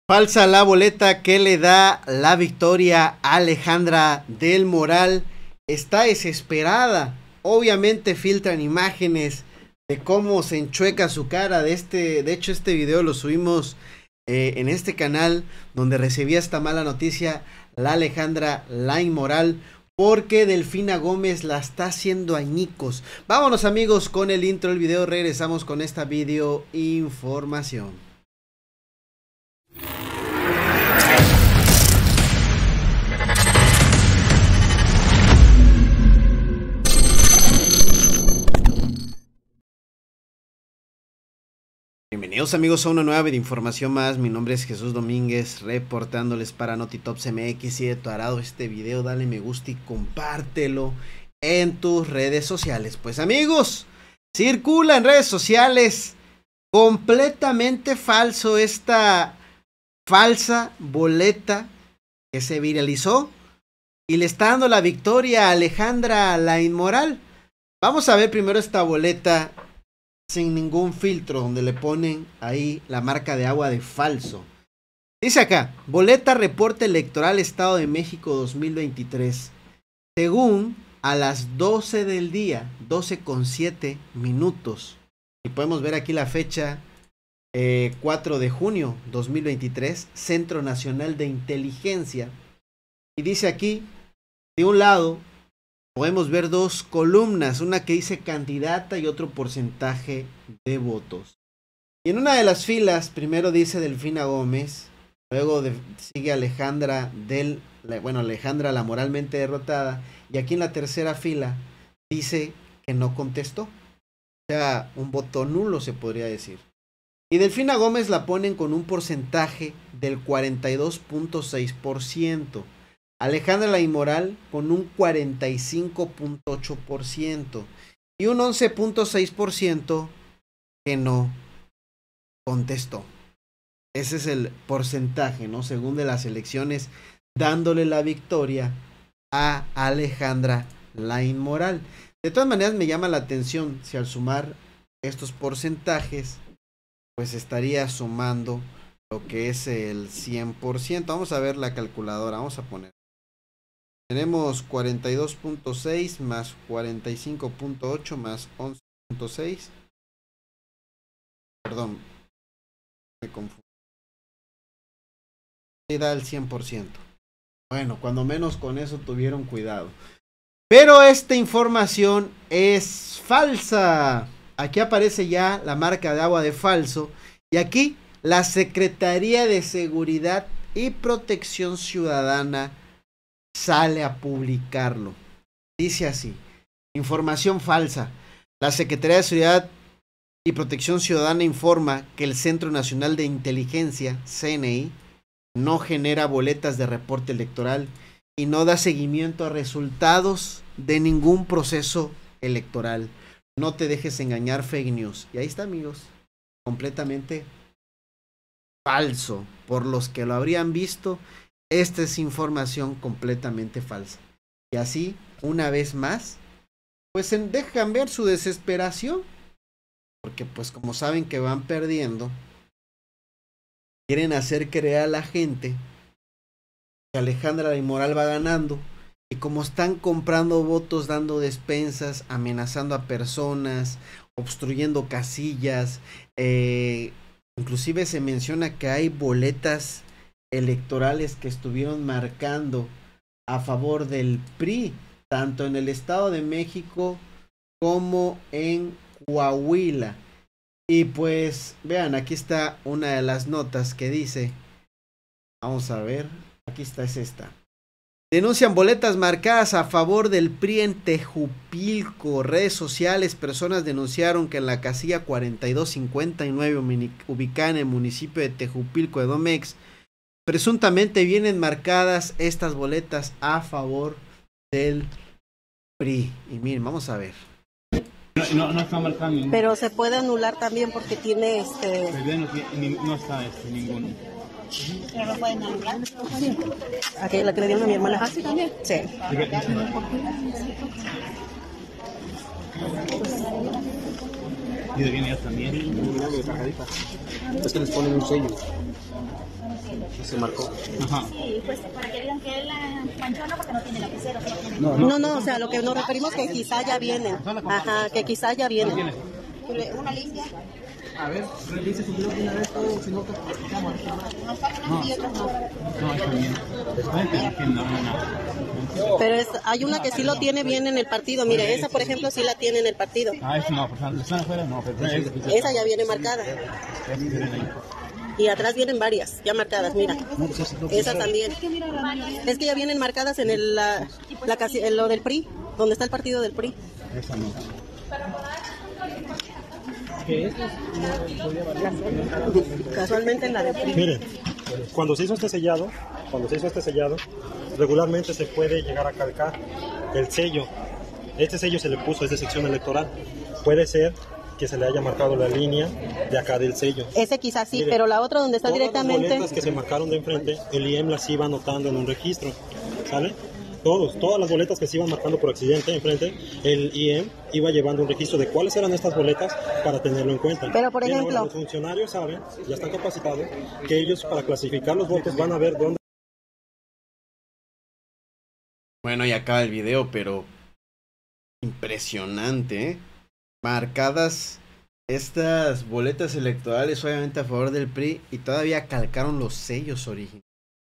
Falsa la boleta que le da la victoria a Alejandra del Moral. Está desesperada. Obviamente filtran imágenes de cómo se enchueca su cara. De hecho, este video lo subimos en este canal donde recibía esta mala noticia la Alejandra la Inmoral, porque Delfina Gómez la está haciendo añicos. Vámonos, amigos, con el intro del video. Regresamos con esta video información. Bienvenidos, amigos, a una nueva video información más. Mi nombre es Jesús Domínguez, reportándoles para Notitops MX. Y de tu agrado este video, dale me gusta y compártelo en tus redes sociales. Pues, amigos, circula en redes sociales completamente falso esta falsa boleta que se viralizó y le está dando la victoria a Alejandra la Inmoral. Vamos a ver primero esta boleta sin ningún filtro, donde le ponen ahí la marca de agua de falso. Dice acá: boleta reporte electoral Estado de México 2023. Según a las 12 del día, 12:07 minutos. Y podemos ver aquí la fecha, 4 de junio 2023, Centro Nacional de Inteligencia. Y dice aquí, de un lado, podemos ver dos columnas, una que dice candidata y otro porcentaje de votos. Y en una de las filas, primero dice Delfina Gómez, luego sigue Alejandra Alejandra la moralmente derrotada, y aquí en la tercera fila dice que no contestó. O sea, un voto nulo se podría decir. Y Delfina Gómez la ponen con un porcentaje del 42.6%. Alejandra la Inmoral con un 45.8% y un 11.6% que no contestó. Ese es el porcentaje, ¿no? Según de las elecciones, dándole la victoria a Alejandra la Inmoral. De todas maneras, me llama la atención si al sumar estos porcentajes, pues estaría sumando lo que es el 100%. Vamos a ver la calculadora, vamos a poner. Tenemos 42.6 más 45.8 más 11.6. Perdón, me confundo. Y da el 100%. Bueno, cuando menos con eso tuvieron cuidado. Pero esta información es falsa. Aquí aparece ya la marca de agua de falso. Y aquí la Secretaría de Seguridad y Protección Ciudadana sale a publicarlo. Dice así: información falsa. La Secretaría de Seguridad y Protección Ciudadana informa que el Centro Nacional de Inteligencia, CNI, no genera boletas de reporte electoral y no da seguimiento a resultados de ningún proceso electoral. No te dejes engañar, fake news. Y ahí está, amigos, completamente falso. Por los que lo habrían visto, esta es información completamente falsa. Y así, una vez más, pues dejan ver su desesperación. Porque pues como saben que van perdiendo, quieren hacer creer a la gente que Alejandra la Inmoral va ganando. Y como están comprando votos, dando despensas, amenazando a personas, obstruyendo casillas, inclusive se menciona que hay boletas electorales que estuvieron marcando a favor del PRI, tanto en el Estado de México como en Coahuila. Y pues vean, aquí está una de las notas que dice, vamos a ver, aquí está, es esta: denuncian boletas marcadas a favor del PRI en Tejupilco. Redes sociales, personas denunciaron que en la casilla 4259 ubicada en el municipio de Tejupilco, Edomex, presuntamente vienen marcadas estas boletas a favor del PRI. Y miren, vamos a ver. No está marcando. Pero se puede anular también porque tiene No está ninguno. ¿Pero lo pueden anular? Aquí la que le dieron a mi hermana. ¿Ah, sí, también? Sí. ¿Y de quién es también? Es que les ponen un sello. Y se marcó. Ajá. Sí, pues para que digan que él manchó, no, porque no tiene lapicero. No, O sea, lo que nos referimos que quizá ya vienen. Ajá, que quizá ya vienen. Una limpia. A ver, revise si no tiene esto, si no, No, está bien. Pero hay una que sí lo tiene bien en el partido. Mire, esa por ejemplo sí la tiene en el partido. Ah, eso no, pues están afuera, no. Pero Esa ya viene marcada. Y atrás vienen varias, ya marcadas, mira. Esa también. Es que ya vienen marcadas en en lo del PRI, donde está el partido del PRI. Esa no. Casualmente en la del PRI. Miren, cuando se hizo este sellado, regularmente se puede llegar a calcar el sello. Este sello se le puso, es de sección electoral. Puede ser que se le haya marcado la línea de acá del sello. Ese quizás sí, Mire, pero la otra donde está todas directamente. las boletas que se marcaron de enfrente, el IEM las iba anotando en un registro, ¿sale? Todas las boletas que se iban marcando por accidente enfrente, el IEM iba llevando un registro de cuáles eran estas boletas para tenerlo en cuenta. Pero por Bien, ejemplo, ahora los funcionarios saben, ya están capacitados, que ellos para clasificar los votos van a ver dónde. Bueno, y acaba el video, pero impresionante, ¿eh? Marcadas estas boletas electorales obviamente a favor del PRI y todavía calcaron los sellos originales.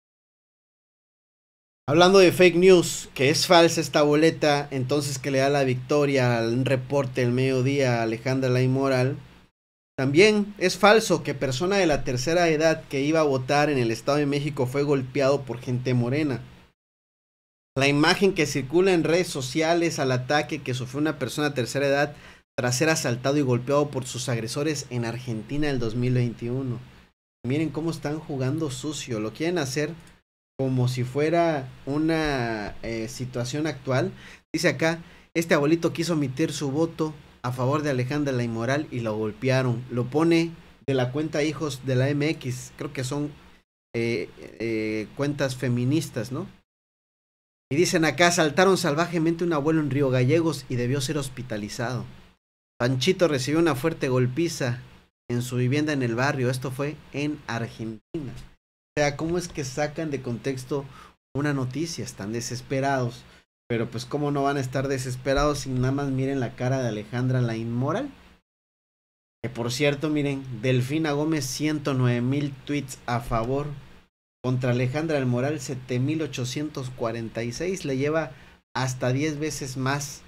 Hablando de fake news, que es falsa esta boleta, entonces que le da la victoria al reporte del mediodía a Alejandra Laín Moral. También es falso que persona de la tercera edad que iba a votar en el Estado de México fue golpeado por gente morena. La imagen que circula en redes sociales al ataque que sufrió una persona de tercera edad tras ser asaltado y golpeado por sus agresores en Argentina el 2021. Miren cómo están jugando sucio, lo quieren hacer como si fuera una situación actual. Dice acá, este abuelito quiso emitir su voto a favor de Alejandra Laín Moral y lo golpearon. Lo pone de la cuenta Hijos de la MX, creo que son cuentas feministas, ¿no? Y dicen acá, asaltaron salvajemente a un abuelo en Río Gallegos y debió ser hospitalizado. Panchito recibió una fuerte golpiza en su vivienda en el barrio. Esto fue en Argentina. O sea, ¿cómo es que sacan de contexto una noticia? Están desesperados. Pero pues cómo no van a estar desesperados si nada más miren la cara de Alejandra Laín Moral. Que por cierto, miren, Delfina Gómez 109,000 tweets a favor. Contra Alejandra Moral 7,846. Le lleva hasta 10 veces más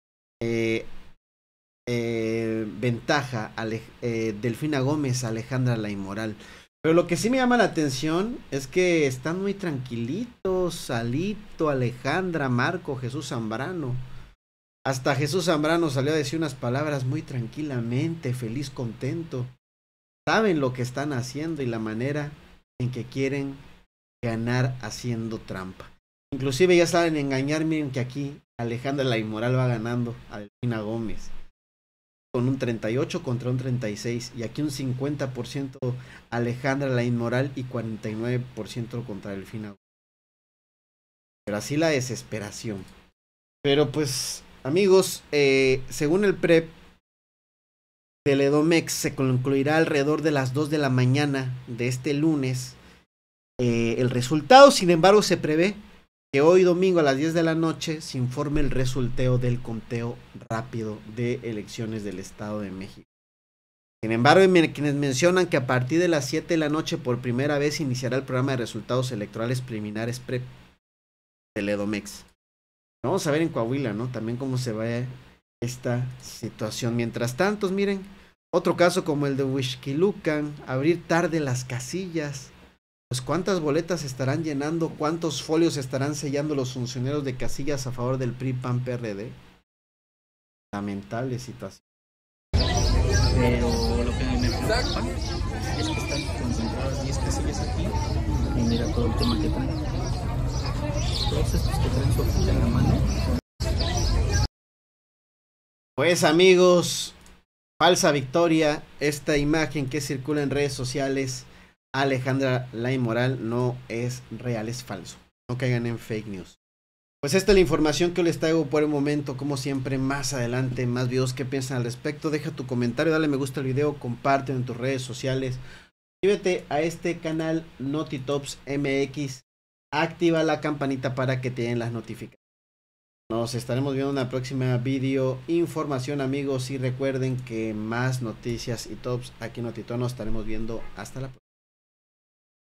ventaja a Delfina Gómez a Alejandra Laín Moral. Pero lo que sí me llama la atención es que están muy tranquilitos, Alito, Alejandra, Marco, Jesús Zambrano. Hasta Jesús Zambrano salió a decir unas palabras muy tranquilamente, feliz, contento. Saben lo que están haciendo y la manera en que quieren ganar haciendo trampa. Inclusive ya saben engañar, miren que aquí Alejandra Laín Moral va ganando a Delfina Gómez. Con un 38 contra un 36 y aquí un 50% Alejandra Laín Moral y 49% contra Delfina Gómez. Pero así la desesperación. Pero pues amigos, según el PREP del Edomex se concluirá alrededor de las 2 de la mañana de este lunes el resultado. Sin embargo, se prevé que hoy domingo a las 10 de la noche se informe el resultado del conteo rápido de elecciones del Estado de México. Sin embargo, quienes mencionan que a partir de las 7 de la noche por primera vez iniciará el programa de resultados electorales preliminares PREP del Edomex. Vamos a ver en Coahuila, ¿no? También cómo se va esta situación. Mientras tanto, miren, otro caso como el de Huixquilucan, abrir tarde las casillas. Pues cuántas boletas estarán llenando, cuántos folios estarán sellando los funcionarios de casillas a favor del PRI, PAN, PRD. Lamentable situación. Pero lo que me preocupa es que están concentradas 10 casillas aquí y mira todo el tema que traen. Todos estos que traen su hojita en la mano. Pues amigos, falsa victoria. Esta imagen que circula en redes sociales, Alejandra Laín Moral, no es real, es falso. No caigan en fake news. Pues esta es la información que les traigo por el momento. Como siempre, más adelante, más videos que piensan al respecto. Deja tu comentario, dale me gusta al video, compártelo en tus redes sociales. Suscríbete a este canal NotiTops MX. Activa la campanita para que te den las notificaciones. Nos estaremos viendo en la próxima video información, amigos, y recuerden que más noticias y tops aquí en NotiTops. Nos estaremos viendo hasta la próxima.